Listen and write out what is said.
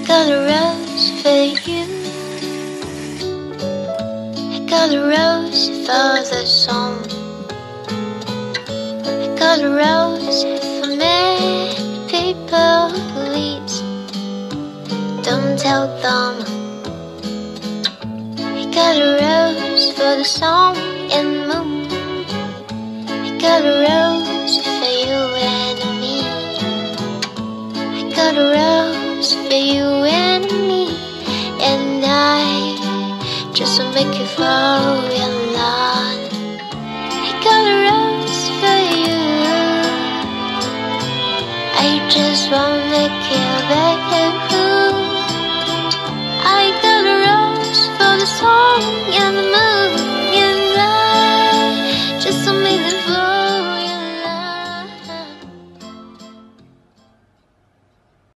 got a rose for you. I got a rose for the sun. I got a rose for many people, please don't tell them. I got a rose for the sun and moon. I got a rose for you and me. I got a rose for you and me, and I just wanna make you fall in love. I got a rose for you. I just wanna make you back.